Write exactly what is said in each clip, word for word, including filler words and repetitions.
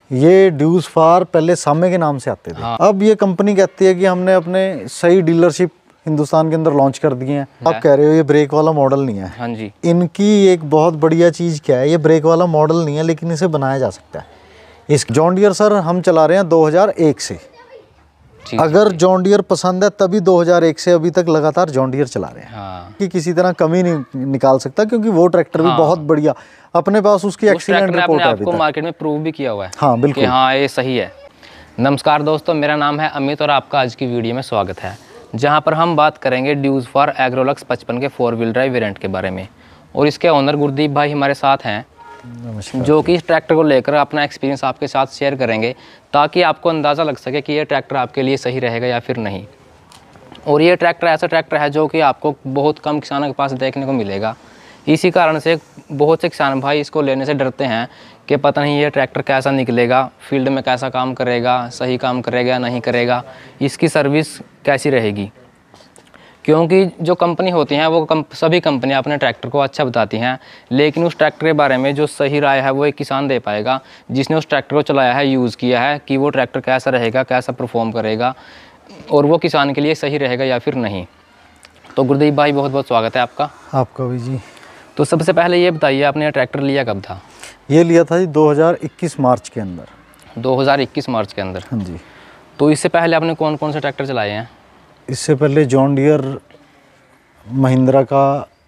ये ड्यूज फार पहले सामे के नाम से आते थे। हाँ। अब ये कंपनी कहती है कि हमने अपने सही डीलरशिप हिंदुस्तान के अंदर लॉन्च कर दिए हैं। आप कह रहे हो ये ब्रेक वाला मॉडल नहीं है। हाँ जी। इनकी एक बहुत बढ़िया चीज़ क्या है, ये ब्रेक वाला मॉडल नहीं है लेकिन इसे बनाया जा सकता है। इस जॉन डियर सर हम चला रहे हैं दो हज़ार एक से। अगर जॉन डियर पसंद है तभी दो हज़ार एक से अभी तक लगातार जॉन डियर चला रहे हैं। हाँ। कि किसी तरह कमी नहीं निकाल सकता क्योंकि वो ट्रैक्टर हाँ। भी बहुत बढ़िया अपने पास उसकी एक्सीलेंट रिपोर्ट है। आपको मार्केट में प्रूव भी किया हुआ है। हाँ बिल्कुल, हाँ ये सही है। नमस्कार दोस्तों, मेरा नाम है अमित और आपका आज की वीडियो में स्वागत है, जहां पर हम बात करेंगे ड्यूज फार एग्रोलक्स पचपन के फोर व्हील ड्राइव वेरिएंट के बारे में। और इसके ओनर गुरदीप भाई हमारे साथ हैं, जो कि इस ट्रैक्टर को लेकर अपना एक्सपीरियंस आपके साथ शेयर करेंगे ताकि आपको अंदाज़ा लग सके कि ये ट्रैक्टर आपके लिए सही रहेगा या फिर नहीं। और ये ट्रैक्टर ऐसा ट्रैक्टर है जो कि आपको बहुत कम किसानों के पास देखने को मिलेगा। इसी कारण से बहुत से किसान भाई इसको लेने से डरते हैं कि पता नहीं ये ट्रैक्टर कैसा निकलेगा, फील्ड में कैसा काम करेगा, सही काम करेगा या नहीं करेगा, इसकी सर्विस कैसी रहेगी। क्योंकि जो कंपनी होती हैं वो कम, सभी कंपनियां अपने ट्रैक्टर को अच्छा बताती हैं, लेकिन उस ट्रैक्टर के बारे में जो सही राय है वो एक किसान दे पाएगा जिसने उस ट्रैक्टर को चलाया है, यूज़ किया है, कि वो ट्रैक्टर कैसा रहेगा, कैसा परफॉर्म करेगा और वो किसान के लिए सही रहेगा या फिर नहीं। तो गुरदीप भाई बहुत बहुत स्वागत है आपका। आपका भी जी। तो सबसे पहले ये बताइए, आपने ये ट्रैक्टर लिया कब था? ये लिया था जी दो हज़ार इक्कीस मार्च के अंदर। दो हज़ार इक्कीस मार्च के अंदर। हाँ जी। तो इससे पहले आपने कौन कौन से ट्रैक्टर चलाए हैं? इससे पहले जॉन डियर, महिंद्रा का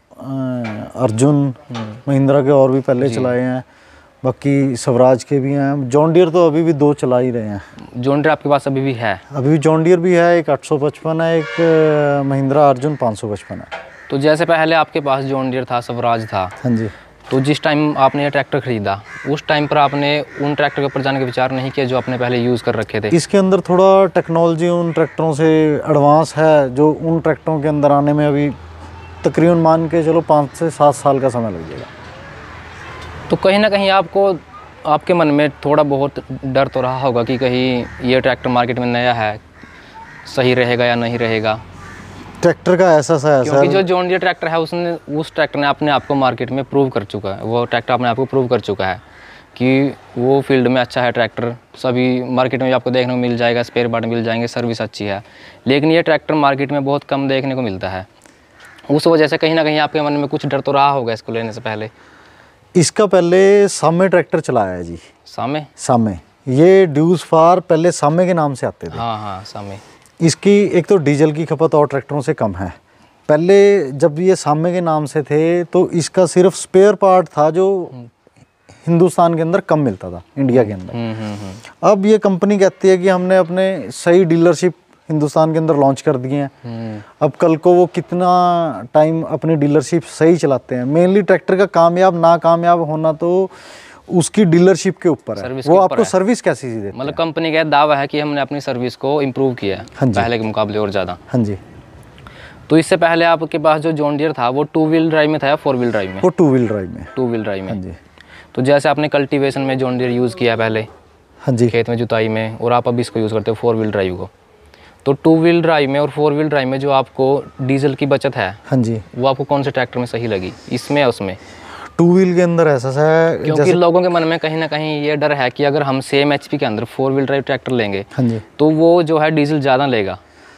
अर्जुन, महिंद्रा के और भी पहले चलाए हैं, बाकी स्वराज के भी हैं। जॉन डियर तो अभी भी दो चला ही रहे हैं। जॉन डियर आपके पास अभी भी है? अभी भी जॉन डियर भी है, एक आठ सौ पचपन है, एक महिंद्रा अर्जुन पाँच सौ पचपन है। तो जैसे पहले आपके पास जॉन डियर था, स्वराज था, हाँ जी, तो जिस टाइम आपने ये ट्रैक्टर खरीदा उस टाइम पर आपने उन ट्रैक्टर के ऊपर जाने का विचार नहीं किया जो आपने पहले यूज़ कर रखे थे? इसके अंदर थोड़ा टेक्नोलॉजी उन ट्रैक्टरों से एडवांस है जो उन ट्रैक्टरों के अंदर आने में अभी तकरीबन मान के चलो पाँच से सात साल का समय लग जाएगा। तो कहीं ना कहीं आपको आपके मन में थोड़ा बहुत डर तो रहा होगा कि कहीं ये ट्रैक्टर मार्केट में नया है, सही रहेगा या नहीं रहेगा। ट्रैक्टर का ऐसा सा है क्योंकि जो जॉन डियर ट्रैक्टर है उसने उस ट्रैक्टर ने अपने आप को मार्केट में प्रूव कर चुका है, वो ट्रैक्टर अपने आप को प्रूव कर चुका है कि वो फील्ड में अच्छा है ट्रैक्टर। सभी मार्केट में आपको देखने को मिल जाएगा, स्पेयर पार्ट मिल जाएंगे, सर्विस अच्छी है। लेकिन ये ट्रैक्टर मार्केट में बहुत कम देखने को मिलता है। उस वजह से कहीं ना कहीं आपके मन में कुछ डर तो रहा होगा इसको लेने से पहले। इसका पहले सामे ट्रैक्टर चलाया है जी। सामे? सामे, ये ड्यूज फार पहले सामे के नाम से आते थे। हाँ हाँ सामे। इसकी एक तो डीजल की खपत और ट्रैक्टरों से कम है। पहले जब ये सामे के नाम से थे तो इसका सिर्फ स्पेयर पार्ट था जो हिंदुस्तान के अंदर कम मिलता था, इंडिया के अंदर। अब ये कंपनी कहती है कि हमने अपने सही डीलरशिप हिंदुस्तान के अंदर लॉन्च कर दिए हैं। अब कल को वो कितना टाइम अपनी डीलरशिप सही चलाते हैं, मेनली ट्रैक्टर का कामयाब ना कामयाब होना तो उसकी डीलरशिप के ऊपर है, वो आपको सर्विस कैसी सी देते हैं। मतलब कंपनी का दावा है कि हमने अपनी सर्विस को इम्प्रूव किया है पहले के मुकाबले और ज़्यादा। हाँ जी। तो इससे पहले आपके पास जो जॉन डियर था वो टू व्हील ड्राइव में था या फोर व्हील ड्राइव में? वो टू व्हील ड्राइव में। टू व्हील ड्राइव में। हाँ जी। तो जैसे आपने कल्टीवेशन में जॉन डियर यूज़ किया पहले, हाँ जी, खेत में जुताई में, और आप अभी इसको यूज़ करते हो फोर व्हील ड्राइव को, तो टू व्हील ड्राइव में और फोर व्हील ड्राइव में जो आपको डीजल की बचत है, हाँ जी, वो आपको कौन से ट्रैक्टर में सही लगी, इसमें उसमें? टू व्हील के अंदर ऐसा है क्योंकि लोगों के मन में कहीं ना कहीं ये डर है कि अगर हम सेम एचपी के अंदर फोर व्हील ड्राइव ट्रैक्टर लेंगे, हाँ जी, तो वो जो है डीजल ज़्यादा लेगा।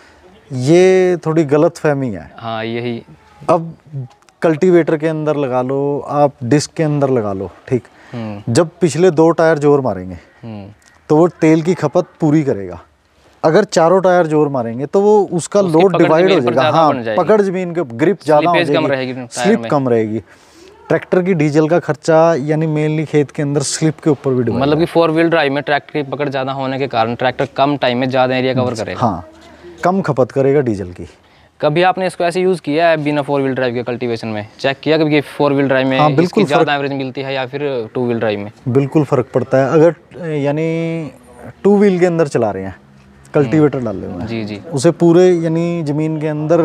ये थोड़ी गलत फहमी है। हाँ यही। अब कल्टीवेटर के अंदर लगा लो, आप डिस्क के अंदर लगा लो, ठीक, जब पिछले दो टायर जोर मारेंगे तो वो तेल की खपत पूरी करेगा। अगर चारों टायर जोर मारेंगे तो वो उसका लोड डिवाइड हो जाएगा। हाँ, पकड़ जमीन के ग्रिप ज़्यादा हो जाएगी, स्लिप कम रहेगी। ट्रैक्टर की डीजल का खर्चा यानी मेनली खेत के अंदर स्लिप के ऊपर भी डिवाइड, मतलब कि फोर व्हील ड्राइव में ट्रैक्टर की पकड़ ज़्यादा होने के कारण ट्रैक्टर कम टाइम में ज़्यादा एरिया कवर करेगा। हाँ, कम खपत करेगा डीजल की। कभी आपने इसको ऐसे यूज़ किया है बिना फोर व्हील ड्राइव के कल्टीवेशन में? चेक किया कभी फोर व्हील ड्राइव में हाँ, बिल्कुल ज़्यादा एवरेज मिलती है या फिर टू व्हील ड्राइव में? बिल्कुल फ़र्क पड़ता है। अगर यानी टू व्हील के अंदर चला रहे हैं, कल्टीवेटर डाले हुए हैं जी जी, उसे पूरे यानी ज़मीन के अंदर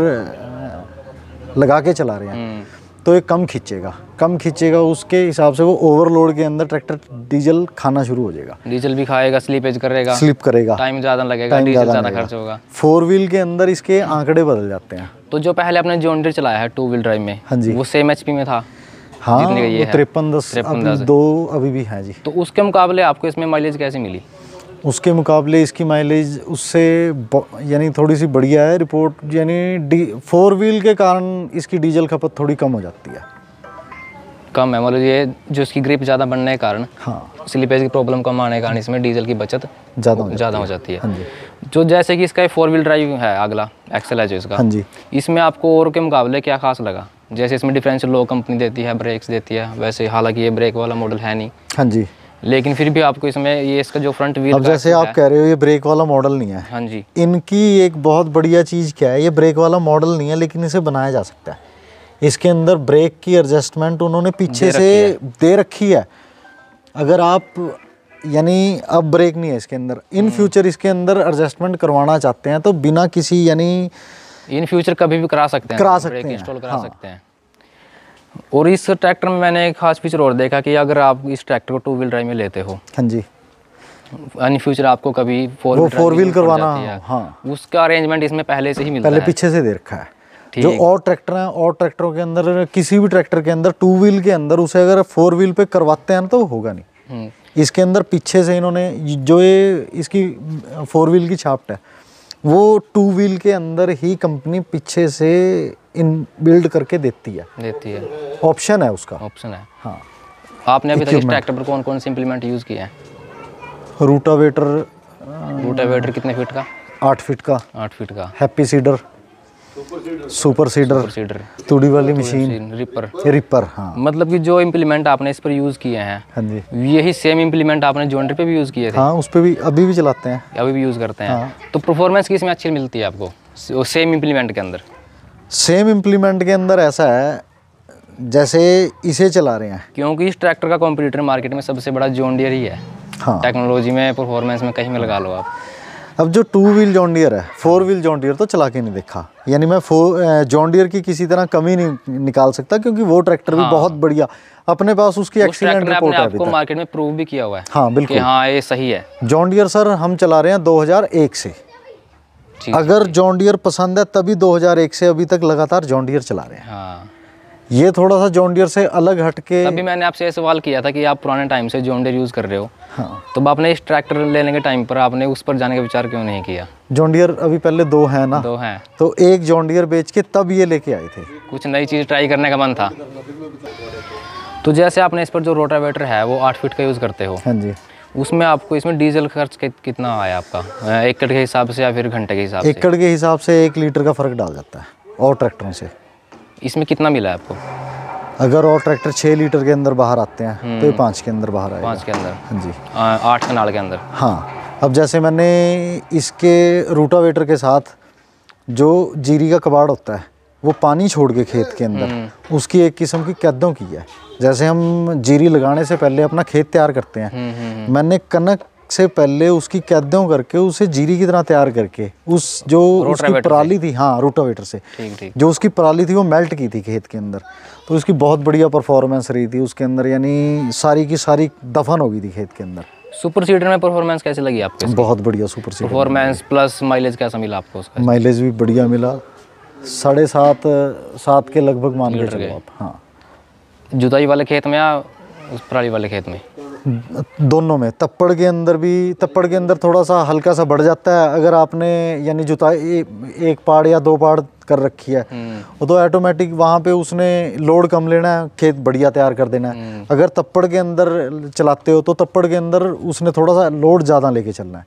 लगा के चला रहे हैं तो ये कम खींचेगा, कम खींचेगा उसके हिसाब से वो ओवरलोड के अंदर ट्रैक्टर डीजल खाना शुरू हो जाएगा। डीजल भी खाएगा, स्लीपेज करेगा, स्लिप करेगा, टाइम ज़्यादा लगेगा, डीजल ज़्यादा खर्च होगा। फोर व्हील के अंदर इसके आंकड़े बदल जाते हैं। तो जो पहले आपने जॉन डियर चलाया है टू व्हील ड्राइव में, हाँ जी, वो सेम एचपी में था? हाँ, जितनी का ये है तिरपन दस तिरपन अभी दस दो अभी भी हैं जी। तो उसके मुकाबले आपको इसमें माइलेज कैसी मिली? उसके मुकाबले इसकी माइलेज उससे यानी थोड़ी सी बढ़िया है रिपोर्ट, यानी डी फोर व्हील के कारण इसकी डीजल खपत थोड़ी कम हो जाती है। कम है मतलब ये जो इसकी ग्रिप ज़्यादा बनने के कारण, हाँ, स्लिपेज की प्रॉब्लम कम आने के कारण इसमें डीजल की बचत ज़्यादा ज़्यादा हो जाती है। हाँ जी। जो जैसे कि इसका फोर व्हील ड्राइव है, अगला एक्सेल है जो इसका, हाँ जी। इसमें आपको और के मुकाबले क्या खास लगा? जैसे इसमें डिफरेंशियल लो कंपनी देती है, ब्रेक्स देती है, वैसे हालांकि ये ब्रेक वाला मॉडल है नहीं, हाँ जी, लेकिन फिर भी आपको इसमें ये इसका जो फ्रंट व्हील अब जैसे आप कह रहे हो ये ब्रेक वाला मॉडल नहीं है, हाँ जी, इनकी एक बहुत बढ़िया चीज़ क्या है, ये ब्रेक वाला मॉडल नहीं है लेकिन इसे बनाया जा सकता है। इसके अंदर ब्रेक की एडजस्टमेंट उन्होंने पीछे से दे रखी है। अगर आप यानी अब ब्रेक नहीं है इसके अंदर, इन फ्यूचर इसके अंदर एडजस्टमेंट करवाना चाहते हैं तो बिना किसी यानी इन फ्यूचर कभी भी करा सकते हैं, करा सकते ब्रेक हैं, इंस्टॉल करा हाँ। सकते हैं। और इस ट्रैक्टर में मैंने एक खास फीचर और देखा कि अगर आप इस ट्रैक्टर को टू व्हील ड्राइव में लेते हो, हाँ जी, इन फ्यूचर आपको कभी फोर वो फोर व्हील करवाना, है, हाँ, उसका अरेंजमेंट इसमें पहले से ही मिलता पहले है, पीछे से दे रखा है। ठीक। जो और ट्रैक्टर हैं, और ट्रैक्टरों के अंदर किसी भी ट्रैक्टर के अंदर टू व्हील के अंदर उसे अगर फोर व्हील पे करवाते हैं तो होगा नहीं। हम्म। इसके अंदर पीछे से इन्होंने जो ये इसकी फोर व्हील की छाप है वो टू व्हील के अंदर ही कंपनी पीछे से इन बिल्ड करके देती है, देती है, ऑप्शन है उसका, ऑप्शन है। हाँ। आपने अभी तक इस ट्रैक्टर पर कौन कौन से इंप्लीमेंट यूज़ किए हैं? रूटावेटर रूटावेटर कितने फीट का? आठ फीट का, आठ फीट का। Happy seeder, super seeder, seeder, तूड़ी वाली मशीन, रिपर, रिपर, हाँ। मतलब कि जो इम्प्लीमेंट आपने इस पर यूज़ किए हैं, हाँ जी, यही सेम इम्प्लीमेंट आपने जॉन्डर पे भी यूज़ किए थे? हाँ, उस पर भी अभी भी चलाते हैं, अभी भी यूज़ करते हैं। हाँ। तो परफॉर्मेंस किस में अच्छी मिलती है आपको सेम इम्प्लीमेंट के अंदर? सेम इम्प्लीमेंट के अंदर ऐसा है जैसे इसे चला रहे हैं, क्योंकि इस ट्रैक्टर का कॉम्पिटिटर मार्केट में सबसे बड़ा जॉन डियर ही है, हाँ। टेक्नोलॉजी में, परफॉर्मेंस में, कहीं में लगा लो आप। अब जो टू व्हील जॉन डियर है, फोर व्हील जॉन डियर तो चला के नहीं देखा, यानी मैं फोर जॉन डियर की किसी तरह कमी नहीं निकाल सकता क्योंकि वो ट्रैक्टर भी हाँ। बहुत बढ़िया, अपने पास उसकी एक्सीलेंट रिपोर्ट है अभी आपको तक। मार्केट में प्रूव भी किया हुआ है, हाँ बिल्कुल, कि हाँ ये सही है। जॉन डियर सर हम चला रहे हैं दो हज़ार एक से, अगर जॉन डियर पसंद है तभी दो हज़ार एक से अभी तक लगातार जॉन डियर चला रहे हैं। हाँ, ये थोड़ा सा जॉन डियर से अलग हटके, तभी मैंने आपसे ये सवाल किया था कि आप पुराने टाइम से जॉन डियर यूज़ कर रहे हो, हाँ, तो आपने इस ट्रैक्टर लेने के टाइम पर आपने उस पर जाने का विचार क्यों नहीं किया? जॉन डियर अभी पहले दो हैं ना, दो हैं, तो एक जॉन डियर बेच के तब ये लेके आए थे, कुछ नई चीज़ ट्राई करने का मन था। तो जैसे आपने इस पर जो रोटावेटर है वो आठ फीट का यूज़ करते हो, हाँ जी, उसमें आपको इसमें डीजल खर्च कि, कितना आया आपका, एकड़ के हिसाब से या फिर घंटे के हिसाब से? एकड़ के हिसाब से एक लीटर का फर्क डाल जाता है और ट्रैक्टरों से। इसमें कितना मिला है आपको? अगर और ट्रैक्टर छः लीटर के अंदर बाहर आते हैं तो ये पाँच के अंदर बाहर आएगा। पाँच के अंदर, हाँ जी, आ, आठ कनाल के अंदर। हाँ। अब जैसे मैंने इसके रूटावेटर के साथ जो जीरी का कबाड़ होता है वो पानी छोड़ के खेत के अंदर, उसकी एक किस्म की कैदों की है। जैसे हम जीरी लगाने से पहले अपना खेत तैयार करते हैं, मैंने कनक से पहले उसकी कैदों करके उसे जीरी की तरह तैयार करके उस जो उसकी पराली थी, हाँ रूटावेटर से, ठीक ठीक, जो उसकी पराली थी वो मेल्ट की थी खेत के अंदर, तो उसकी बहुत बढ़िया परफॉर्मेंस रही थी उसके अंदर, यानी सारी की सारी दफन हो गई थी खेत के अंदर। सुपर सीडर में परफॉर्मेंस कैसी लगी आपको? बहुत बढ़िया super seeder performance plus mileage कैसा मिला आपको उसका? माइलेज भी बढ़िया मिला, साढ़े सात सात के लगभग मान के चलो आप। हाँ, जुताई वाले खेत में या उस पराली वाले खेत में? दोनों में। तप्पड़ के अंदर भी, तप्पड़ के अंदर थोड़ा सा हल्का सा बढ़ जाता है अगर आपने यानी जुताई एक पाड़ या दो पाड़ कर रखी है, वो तो ऑटोमेटिक वहाँ पे उसने लोड कम लेना है, खेत बढ़िया तैयार कर देना है। अगर तप्पड़ के अंदर चलाते हो तो तप्पड़ के अंदर उसने थोड़ा सा लोड ज़्यादा लेके चलना है।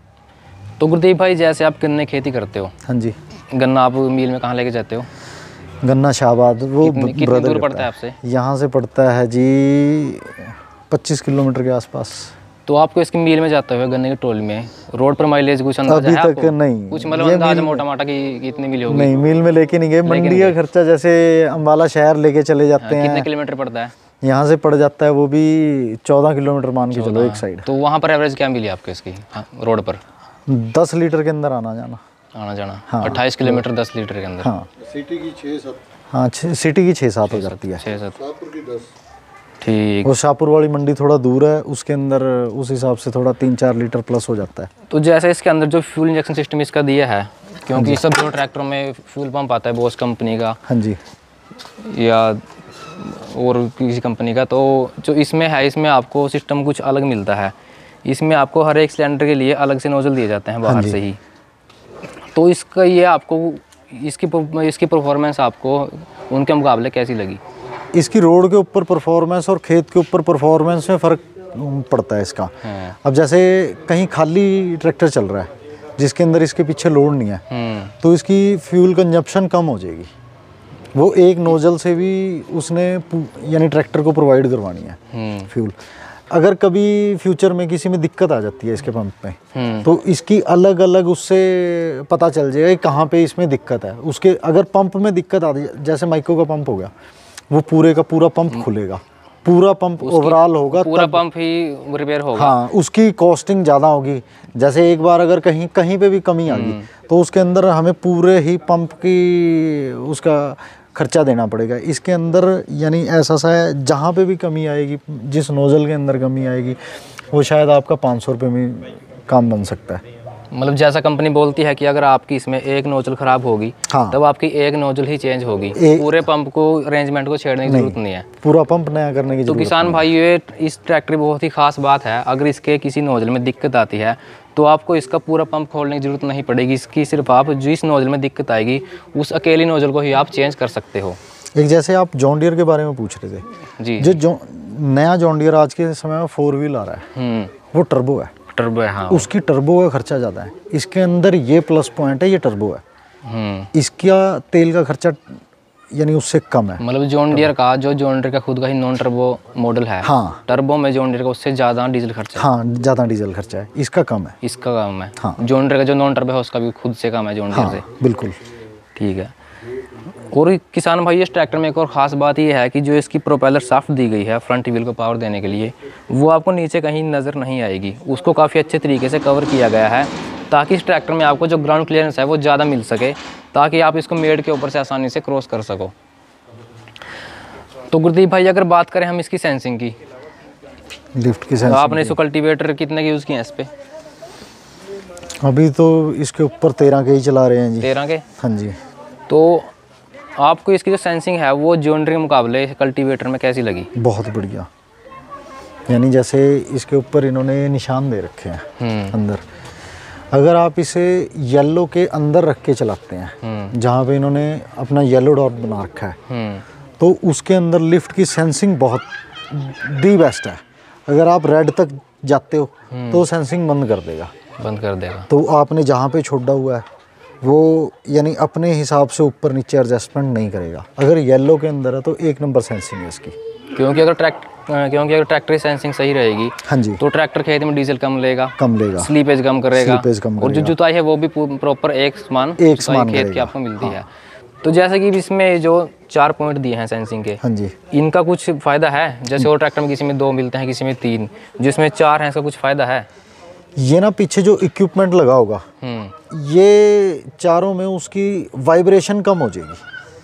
तो गुरदीप भाई जैसे आप गन्ने खेती करते हो, हाँ जी, गन्ना आप मील में कहाँ लेके जाते हो? गन्ना शाहबाद, वो कितनी, कितनी दूर पड़ता है आपसे? यहाँ से पड़ता है जी पच्चीस किलोमीटर के आसपास। तो आपको इसकी मील में जाते हुए गन्ने की ट्रोली में रोड पर माइलेज कुछ अंदाजा है अभी तक आपको? नहीं, कुछ मतलब अंदाजा मोटा मोटा कि कितनी मिली होगी? नहीं, मील में लेके नहीं गए, मंडी का खर्चा जैसे अम्बाला शहर लेके चले जाते हैं, कितने किलोमीटर पड़ता है यहाँ से पड़ जाता है वो भी चौदह किलोमीटर मान के चलो एक साइड। तो वहाँ पर एवरेज क्या मिली आपको इसकी? हाँ, रोड पर दस लीटर के अंदर आना जाना, आना जाना। हाँ, अट्ठाईस किलोमीटर दस लीटर के अंदर। हाँ, सिटी की छः सात हाँ सिटी की छः सात हो जाती है, छः सात की दस। ठीक। वो शाहपुर वाली मंडी थोड़ा दूर है, उसके अंदर उस हिसाब से थोड़ा तीन चार लीटर प्लस हो जाता है। तो जैसे इसके अंदर जो फ्यूल इंजेक्शन सिस्टम इसका दिया है, क्योंकि सब जो ट्रैक्टरों में फ्यूल पंप आता है बॉस कंपनी का, हाँ जी, या और किसी कंपनी का, तो जो इसमें है इसमें आपको सिस्टम कुछ अलग मिलता है। इसमें आपको हर एक सिलेंडर के लिए अलग से नोजल दिए जाते हैं बाहर से ही। तो इसका ये आपको इसकी इसकी परफॉर्मेंस आपको उनके मुकाबले कैसी लगी? इसकी रोड के ऊपर परफॉर्मेंस और खेत के ऊपर परफॉर्मेंस में फ़र्क पड़ता है इसका। अब जैसे कहीं खाली ट्रैक्टर चल रहा है जिसके अंदर इसके पीछे लोड नहीं है, तो इसकी फ्यूल कंजप्शन कम हो जाएगी। वो एक नोजल से भी उसने यानी ट्रैक्टर को प्रोवाइड करवानी है फ्यूल। अगर कभी फ्यूचर में किसी में दिक्कत आ जाती है इसके पंप में, तो इसकी अलग अलग उससे पता चल जाएगा कि कहाँ पे इसमें दिक्कत है। उसके अगर पंप में दिक्कत आ जाए, जैसे माइको का पंप हो गया, वो पूरे का पूरा पंप खुलेगा, पूरा पंप ओवरऑल होगा, पूरा पंप ही रिपेयर होगा। हाँ, उसकी कॉस्टिंग ज़्यादा होगी। जैसे एक बार अगर कहीं कहीं पे भी कमी आ गई तो उसके अंदर हमें पूरे ही पंप की उसका खर्चा देना पड़ेगा। इसके अंदर यानी ऐसा सा है, जहाँ पे भी कमी आएगी, जिस नोज़ल के अंदर कमी आएगी, वो शायद आपका पाँच सौ रुपये में काम बन सकता है। मतलब जैसा कंपनी बोलती है कि अगर आपकी इसमें एक नोजल ख़राब होगी, हाँ, तब आपकी एक नोजल ही चेंज होगी, पूरे पंप को अरेंजमेंट को छेड़ने की जरूरत नहीं है, पूरा पंप नया करने की जरूरत। तो किसान भाई, ये इस ट्रैक्टर की बहुत ही खास बात है, अगर इसके किसी नोजल में दिक्कत आती है तो आपको इसका पूरा पंप खोलने की जरूरत नहीं पड़ेगी। इसकी सिर्फ आप जिस नोजल में दिक्कत आएगी उस अकेली नोजल को ही आप चेंज कर सकते हो। एक जैसे आप जॉन डियर के बारे में पूछ रहे थे जी, जो जो नया जॉन डियर आज के समय में फोर व्हील आ रहा है, वो टर्बो है। टर्बो है, हाँ। उसकी टर्बो का खर्चा ज़्यादा है। इसके अंदर ये प्लस पॉइंट है, ये टर्बो है। इसका तेल का खर्चा यानी उससे कम है। मतलब जॉन डियर का जो जॉन डियर का खुद का ही नॉन टर्बो मॉडल है, हाँ, टर्बो में जॉन डियर का उससे ज़्यादा डीजल खर्चा है। हाँ, ज़्यादा डीजल खर्चा है, इसका कम है। इसका कम है, हाँ। जॉन डियर का जो नॉन टर्बो है उसका भी खुद से कम है जॉन डियर से। बिल्कुल ठीक है। और किसान भाई, इस ट्रैक्टर में एक और ख़ास बात ये है कि जो इसकी प्रोपेलर शाफ्ट दी गई है फ्रंट व्हील को पावर देने के लिए, वो आपको नीचे कहीं नज़र नहीं आएगी। उसको काफ़ी अच्छे तरीके से कवर किया गया है ताकि इस ट्रैक्टर में आपको जो ग्राउंड क्लियरेंस है वो ज़्यादा मिल सके, ताकि आप इसको मेड के ऊपर से आसानी से क्रॉस कर सको। तो गुरदीप भाई, अगर बात करें हम इसकी सेंसिंग की, लिफ्ट की तो आपने इसको कल्टीवेटर कितने के यूज़ किए हैं इस पे? अभी तो इसके ऊपर तेरह के ही चला रहे हैं जी। तेरह के? हाँ जी। तो आपको इसकी जो सेंसिंग है वो जॉन डियर के मुकाबले कल्टीवेटर में कैसी लगी? बहुत बढ़िया। यानी जैसे इसके ऊपर इन्होंने निशान दे रखे हैं अंदर, अगर आप इसे येलो के अंदर रख के चलाते हैं, जहाँ पे इन्होंने अपना येलो डॉट बना रखा है, तो उसके अंदर लिफ्ट की सेंसिंग बहुत दी बेस्ट है। अगर आप रेड तक जाते हो तो सेंसिंग बंद कर देगा बंद कर देगा तो आपने जहाँ पे छोड़ा हुआ है वो यानी अपने हिसाब से ऊपर नीचे एडजस्टमेंट नहीं करेगा। अगर येलो के अंदर है तो एक नंबर सेंसिंग है इसकी, क्योंकि अगर ट्रैक्ट क्योंकि अगर ट्रैक्टर की सेंसिंग सही रहेगी, हाँ जी, तो ट्रैक्टर खेत में डीजल कम लेगा कम लेगा स्लीपेज कम करेगा, स्लीपेज कम और जो जुताई है वो भी प्रॉपर एक समान एक समान खेत की आपको मिलती है। तो जैसे कि इसमें जो चार पॉइंट दिए हैं सेंसिंग के, हाँ जी, इनका कुछ फ़ायदा है? जैसे और ट्रैक्टर में किसी में दो मिलते हैं, किसी में तीन, जिसमें चार हैं, इसका कुछ फ़ायदा है? ये ना पीछे जो इक्विपमेंट लगा होगा, ये चारों में उसकी वाइब्रेशन कम हो जाएगी।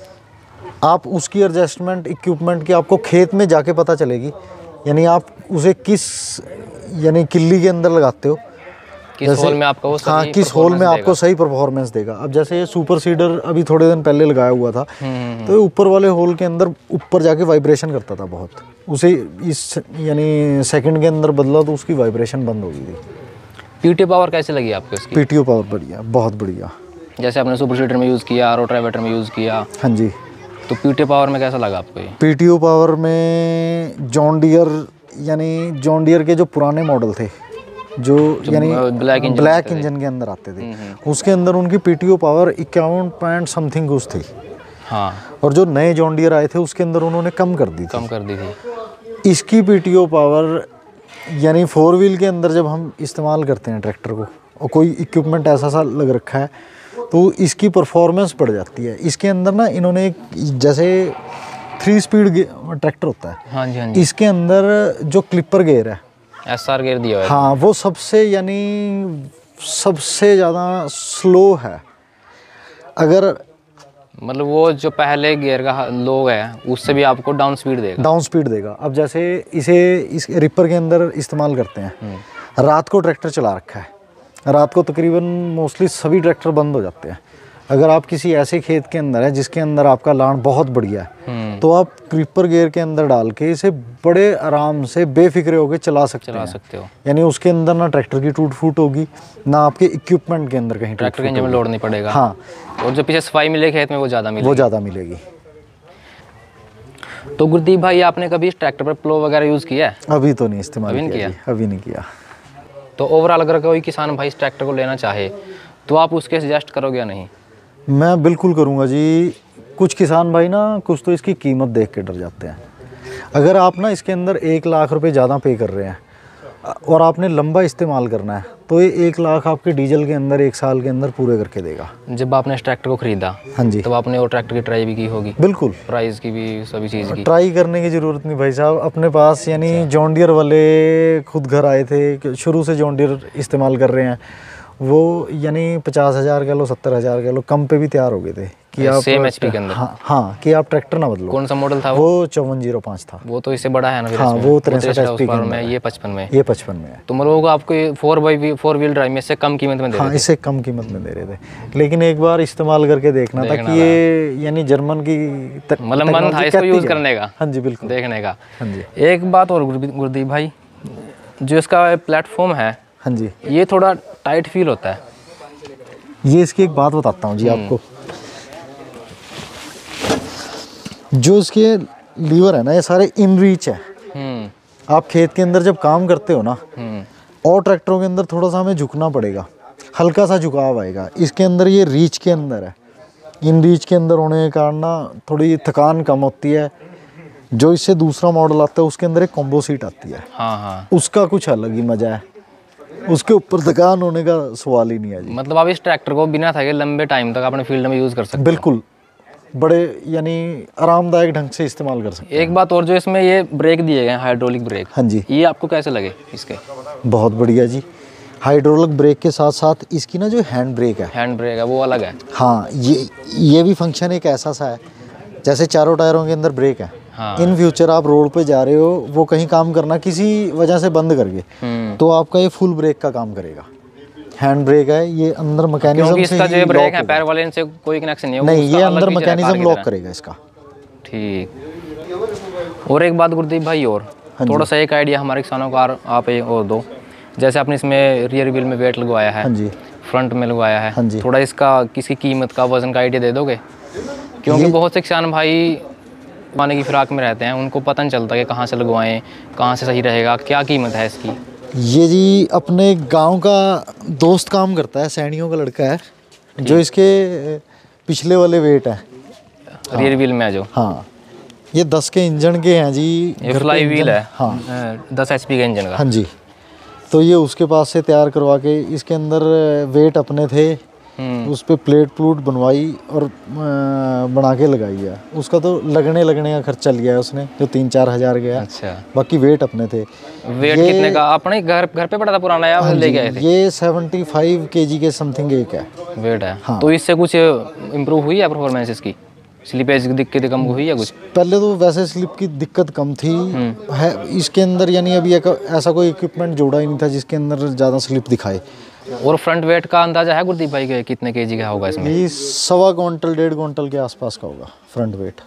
आप उसकी एडजस्टमेंट इक्विपमेंट की आपको खेत में जाके पता चलेगी। यानी आप उसे किस यानी किल्ली के अंदर लगाते हो, किस होल में आपका वो सही हाँ किस होल में आपको सही परफॉर्मेंस देगा। अब जैसे ये सुपर सीडर अभी थोड़े दिन पहले लगाया हुआ था, तो ऊपर वाले होल के अंदर ऊपर जाके वाइब्रेशन करता था बहुत, उसे इस यानी सेकंड के अंदर बदला तो उसकी वाइब्रेशन बंद हो गई थी। पीटीओ पावर कैसे लगी आपको इसकी? पीटीओ पावर बढ़िया, बहुत बढ़िया। जैसे आपने सुपर सीडर में यूज़ किया, रोटावेटर में यूज़ किया, हाँ जी, तो पीटीओ पावर में कैसा लगा आपको ये? पीटीओ पावर में जॉन डियर यानी जॉन डियर के जो पुराने मॉडल थे, जो यानी ब्लैक इंजन ब्लैक इंजन के अंदर आते थे, उसके अंदर उनकी पीटीओ पावर इक्यावन पॉइंट समथिंग कुछ थी। हाँ, और जो नए जॉन डियर आए थे उसके अंदर उन्होंने कम कर दी थी कम कर दी थी इसकी पीटीओ पावर। यानी फोर व्हील के अंदर जब हम इस्तेमाल करते हैं ट्रैक्टर को और कोई इक्विपमेंट ऐसा सा लग रखा है तो इसकी परफॉर्मेंस बढ़ जाती है। इसके अंदर ना इन्होंने एक जैसे थ्री स्पीड ट्रैक्टर होता है, हाँ जी, हाँ जी, इसके अंदर जो क्लिपर गेयर है, एसआर गियर दिया है, हाँ, वो सबसे यानी सबसे ज़्यादा स्लो है। अगर मतलब वो जो पहले गियर का लो है उससे भी आपको डाउन स्पीड देगा डाउन स्पीड देगा। अब जैसे इसे इस रिपर के अंदर इस्तेमाल करते हैं, रात को ट्रैक्टर चला रखा है, रात को तकरीबन मोस्टली सभी ट्रैक्टर बंद हो जाते हैं, अगर आप किसी ऐसे खेत के अंदर है जिसके अंदर आपका लान बहुत बढ़िया है, तो आप क्रीपर गियर के अंदर डाल के इसे बड़े आराम से बेफिक्रे होकर चला सकते चला हैं। सकते हो। यानी उसके अंदर ना ट्रैक्टर की टूट फूट होगी, ना आपके इक्विपमेंट के अंदर कहीं ट्रैक्टर के इंजन में लोड नहीं पड़ेगा। हाँ, और जो पीछे सफाई मिले खेत में वो ज़्यादा मिलेगी। वो ज़्यादा मिलेगी। तो गुरदीप भाई, आपने कभी इस ट्रैक्टर पर प्लो वगैरह यूज़ किया है? अभी तो नहीं इस्तेमाल अभी नहीं किया, किया? जी, अभी नहीं किया। तो ओवरऑल अगर कोई किसान भाई इस ट्रैक्टर को लेना चाहे तो आप उसके सजेस्ट करोगे या नहीं? मैं बिल्कुल करूँगा जी। कुछ किसान भाई ना कुछ तो इसकी कीमत देख के डर जाते हैं। अगर आप ना इसके अंदर एक लाख रुपए ज़्यादा पे कर रहे हैं और आपने लंबा इस्तेमाल करना है, तो ये एक लाख आपके डीजल के अंदर एक साल के अंदर पूरे करके देगा। जब आपने इस ट्रैक्टर को खरीदा, हाँ जी, तब आपने वो ट्रैक्टर की ट्राई भी की होगी? बिल्कुल। प्राइस की भी, सभी चीज़ की? ट्राई करने की ज़रूरत नहीं भाई साहब, अपने पास यानी जॉन डियर वाले खुद घर आए थे, शुरू से जॉन डियर इस्तेमाल कर रहे हैं वो, यानी पचास हज़ार कह लो, सत्तर हज़ार कह लो, कम पे भी तैयार हो गए थे कि आप सेम एचपी के अंदर। हाँ हाँ, कि आप ट्रैक्टर ना बदलो। कौन सा मॉडल था वो? वो चौवन जीरो पाँच था। वो तो इससे बड़ा है ना फिर? हाँ, इसमें? वो तिरसठ एचपी के में, ये पचपन में, ये पचपन में है। तो मतलब आपको four by four wheel drive में इससे कम कीमत में दे रहे हाँ, थे? इससे कम कीमत में दे रहे थे, लेकिन एक बार इस्तेमाल करके देखना था कि ये यानी जर्मन की मतलब मन था इसको यूज़ करने का। हाँ जी, बिल्कुल, देखने का। हाँ जी। एक बात और गुरदीप भाई, जो इसका प्लेटफॉर्म है, हाँ जी, ये थोड़ा टाइट फील होता है। ये इसकी एक बात बताता हूँ जी आपको। जो इसके लीवर है ना, ये सारे इन रीच है। हम्म। आप खेत के अंदर जब काम करते हो ना, और ट्रैक्टरों के अंदर थोड़ा सा हमें झुकना पड़ेगा, हल्का सा झुकाव आएगा। इसके अंदर ये रीच के अंदर है, इन रीच के अंदर होने के कारण ना थोड़ी थकान कम होती है। जो इससे दूसरा मॉडल आता है उसके अंदर एक कॉम्बो सीट आती है। हाँ हाँ, उसका कुछ अलग ही मजा है, उसके ऊपर थकान होने का सवाल ही नहीं है जी। मतलब आप इस ट्रैक्टर को बिना थके लंबे टाइम तक अपने फील्ड में यूज़ कर सकते हो? बिल्कुल, बड़े यानी आरामदायक ढंग से इस्तेमाल कर सकते हैं। एक बात और, जो इसमें ये ब्रेक दिए गए हैं, हाइड्रोलिक ब्रेक, हाँ जी, ये आपको कैसे लगे इसके? बहुत बढ़िया जी। हाइड्रोलिक ब्रेक के साथ साथ इसकी ना जो हैंड ब्रेक है, हैंड ब्रेक है वो अलग है। हाँ, ये ये भी फंक्शन एक ऐसा सा है जैसे चारों टायरों के अंदर ब्रेक है। हाँ। इन फ्यूचर आप रोड पे जा रहे हो, वो कहीं काम करना किसी वजह से बंद करके, तो आपका ये फुल ब्रेक का काम करेगा। हैंड ब्रेक है, ये अंदर मैकेनिज्म क्योंकि से इसका ही जो ब्रेक लॉक है पैर वाले इनसे कोई कनेक्शन नहीं है। नहीं, उसका ये अलग अंदर फीचर है, कार मैकेनिज्म की लॉक तरह। करेगा इसका। ठीक। और एक बात गुरदीप भाई और, हाँ थोड़ा सा एक आइडिया हमारे किसानों का आप एक और दो। जैसे आपने इसमें रियर व्हील में वेट लगवाया है, हाँ जी, फ्रंट में लगवाया है, हाँ जी। थोड़ा इसका किसी कीमत का, वजन का आइडिया दे दोगे? क्योंकि बहुत से किसान भाई पाने की फिराक में रहते हैं, उनको पता नहीं चलता कि कहाँ से लगवाएं, कहाँ से सही रहेगा, क्या कीमत है इसकी? ये जी अपने गांव का दोस्त काम करता है, सैनियों का लड़का है, जो इसके पिछले वाले वेट है रियर व्हील में है जो। हाँ, ये दस के इंजन के हैं जी। ये फ्लाई व्हील है, हाँ, दस एच पी का इंजन का। हाँ जी। तो ये उसके पास से तैयार करवा के, इसके अंदर वेट अपने थे, उस पर प्लेट प्लूट बनवाई और बना के लगाई है। उसका तो लगने लगने का खर्चा लिया है उसने, जो तीन चार हज़ार गया। अच्छा। बाकी वेट अपने थे। वेट कितने का? अपने घर घर पे पड़ा था पुराना या हाँ ले गए थे? ये सेवेंटी फाइव केजी के समथिंग एक है वेट है। हाँ। तो इससे कुछ इम्प्रूव हुई है परफॉर्मेंस इसकी? स्लिपेज की दिक्कत कम हुई है कुछ? पहले तो वैसे स्लिप की दिक्कत कम थी है इसके अंदर, यानी अभी एक, ऐसा कोई इक्विपमेंट जोड़ा ही नहीं था जिसके अंदर ज़्यादा स्लिप दिखाए। और फ्रंट वेट का अंदाजा है गुरदीप भाई के कितने केजी का होगा इसमें? ये सवा क्विंटल डेढ़ क्विंटल के आसपास का होगा फ्रंट वेट।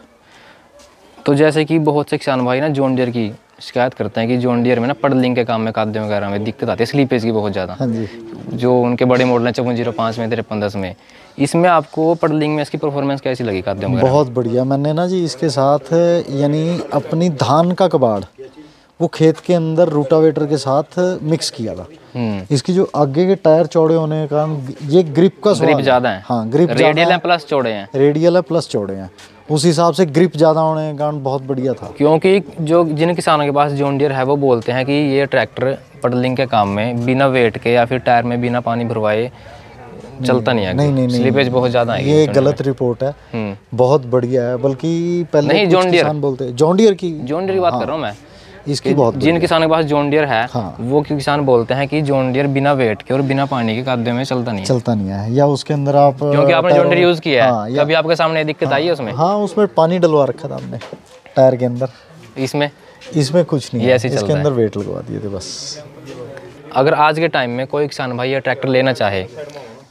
तो जैसे कि बहुत से किसान भाई ना जॉन डियर की शिकायत करते हैं कि जॉन डियर में ना पडलिंग के काम में, काद्यों वगैरह में दिक्कत आती है, स्लीपेज की बहुत ज़्यादा। हाँ जी। जो उनके बड़े मॉडल हैं चौवन जीरो पाँच में, तिरपन दस में, इसमें आपको पडलिंग में इसकी परफॉर्मेंस कैसी लगी काद्यों में? बहुत बढ़िया। मैंने ना जी इसके साथ यानी अपनी धान का कबाड़ वो खेत के अंदर रूटावेटर के साथ मिक्स किया था। इसकी जो आगे के टायर चौड़े होने के कारण ये ग्रिप का ग्रिप ज़्यादा है। हाँ, ग्रिप रेडियल है प्लस चौड़े हैं। रेडियल है प्लस चौड़े हैं, उस हिसाब से ग्रिप ज़्यादा होने के कारण बहुत बढ़िया था। क्योंकि जो जिन किसानों के पास जॉन डियर है वो बोलते हैं कि ये ट्रैक्टर पडलिंग के काम में बिना वेट के या फिर टायर में बिना पानी भरवाए चलता नहीं है। नहीं नहीं नहीं, स्लीपेज बहुत ज़्यादा है। ये गलत रिपोर्ट है, बहुत बढ़िया है। बल्कि पहले नहीं, कुछ जॉन डियर किसान बोलते हैं, जॉन डियर की जॉन डियर की बात कर रहा हूँ मैं। इसकी बहुत जिन किसानों के पास जॉन डियर है, हाँ। वो किसान बोलते हैं कि जॉन डियर बिना वेट के और बिना पानी के काद्यों में चलता नहीं है। चलता नहीं है, या उसके अंदर आप क्योंकि आपने जॉन डियर यूज़ किया हाँ, है, कभी आपके सामने दिक्कत आई है उसमें? हाँ, उसमें पानी डलवा रखा था हमने टायर के अंदर। इसमें इसमें कुछ नहीं ये है, ऐसे ही इसके चलता अंदर वेट लगवा दिए थे बस। अगर आज के टाइम में कोई किसान भाई ये ट्रैक्टर लेना चाहे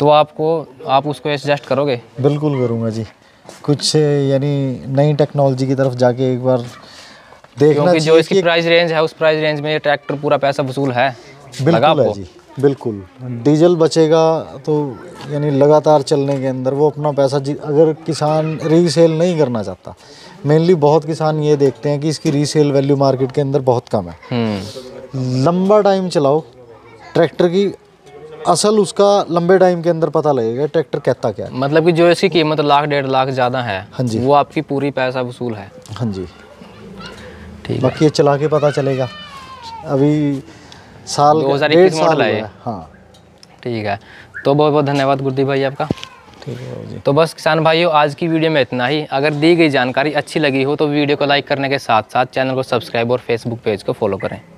तो आपको आप उसको एडजस्ट करोगे? बिल्कुल करूँगा जी। कुछ यानी नई टेक्नोलॉजी की तरफ जाके एक बार देखना, क्योंकि जो इसकी प्राइस रेंज है उस प्राइस रेंज में ये ट्रैक्टर पूरा पैसा वसूल है। बिल्कुल है जी, बिल्कुल। डीजल बचेगा तो यानी लगातार चलने के अंदर वो अपना पैसा जी, अगर किसान रीसेल नहीं करना चाहता, मेनली बहुत किसान ये देखते हैं कि इसकी रीसेल वैल्यू मार्केट के अंदर बहुत कम है। लंबा टाइम चलाओ ट्रैक्टर की असल उसका लंबे टाइम के अंदर पता लगेगा ट्रैक्टर कहता क्या है। मतलब कि जो इसकी कीमत लाख डेढ़ लाख ज़्यादा है, हाँ जी, वो आपकी पूरी पैसा वसूल है। हाँ जी, ठीक। बाकी ये चला के पता चलेगा। अभी साल दो हज़ार इक्कीस मॉडल है। हाँ ठीक है, तो बहुत बहुत धन्यवाद गुरदीप भाई आपका। ठीक है जी। तो बस किसान भाइयों, आज की वीडियो में इतना ही। अगर दी गई जानकारी अच्छी लगी हो तो वीडियो को लाइक करने के साथ साथ चैनल को सब्सक्राइब और फेसबुक पेज को फॉलो करें।